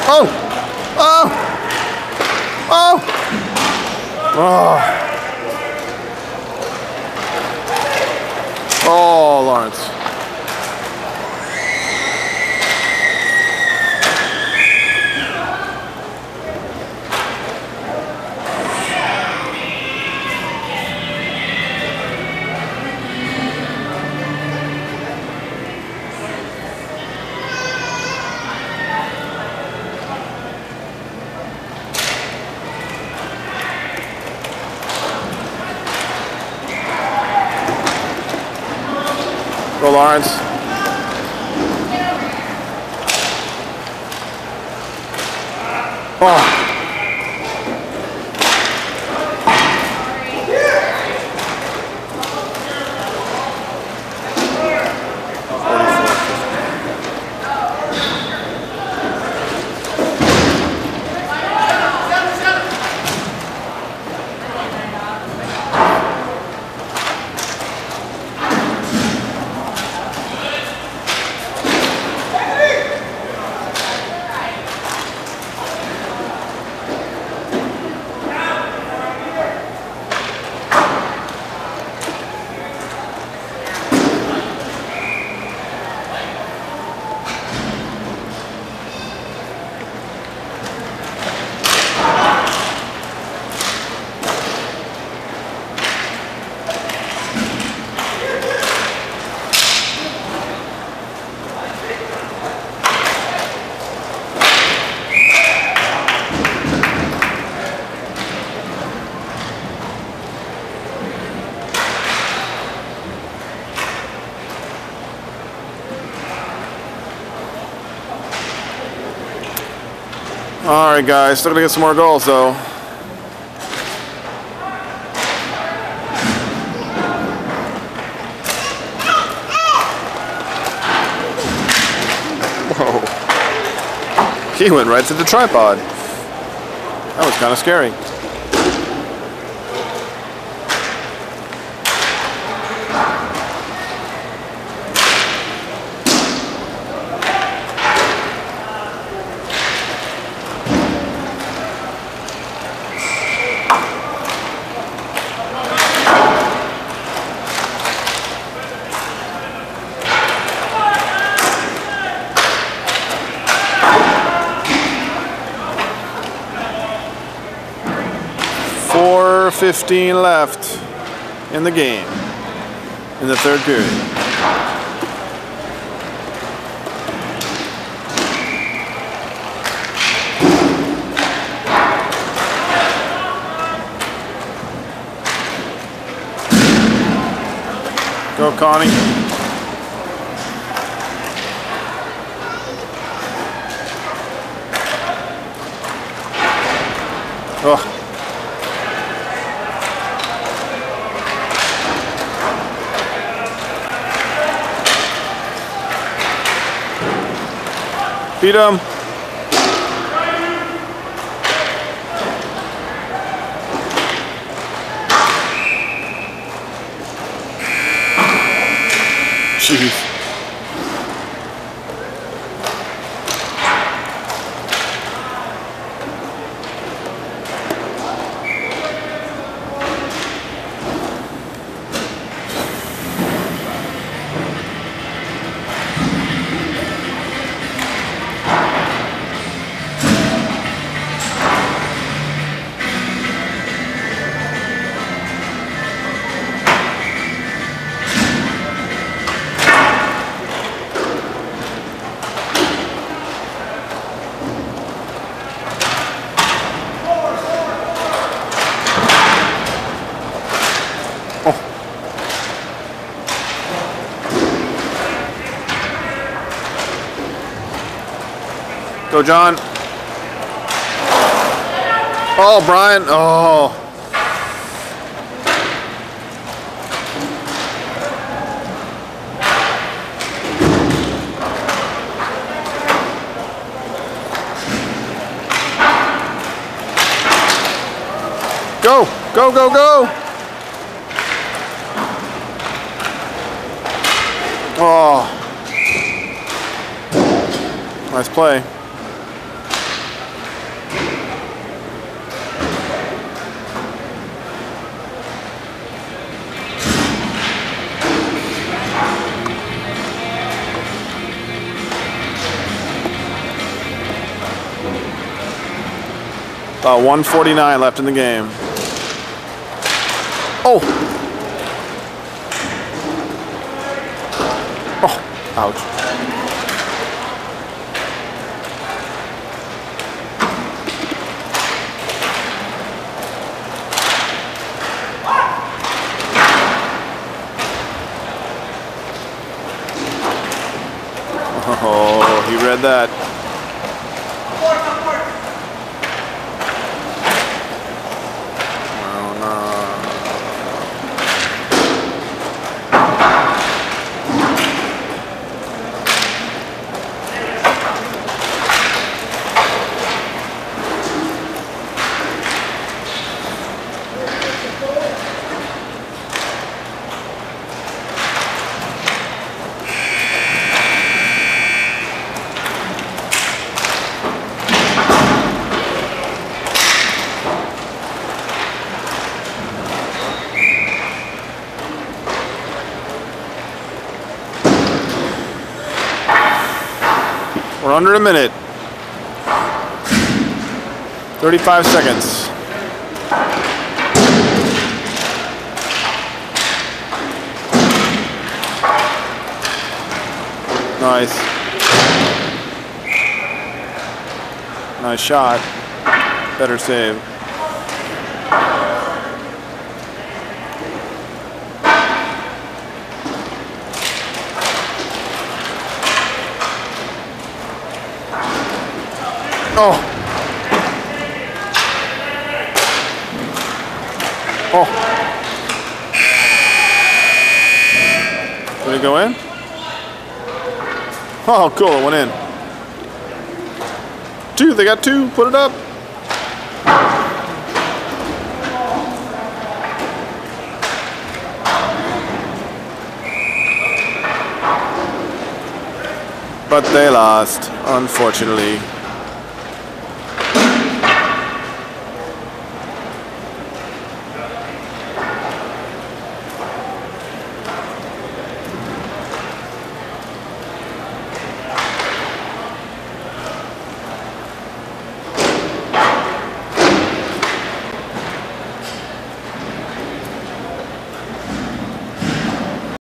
Oh! Oh! Oh! Oh! Oh, Lawrence. Go, Lawrence. Oh. All right, guys, still gonna get some more goals though. Whoa. He went right to the tripod. That was kind of scary. .4:15 left in the game, in the third period. Go, Connie. Oh. Beat him. Jeez. Go, John. Oh, Brian. Oh. Go, go, go, go. Oh. Nice play. About 1:49 left in the game. Oh! Oh, ouch. Oh, he read that. Oh, no. We're under a minute. 35 seconds. Nice. Nice shot. Better save. Oh. Oh. Did it go in? Oh, cool, it went in. Two, they got two, put it up. But they lost, unfortunately.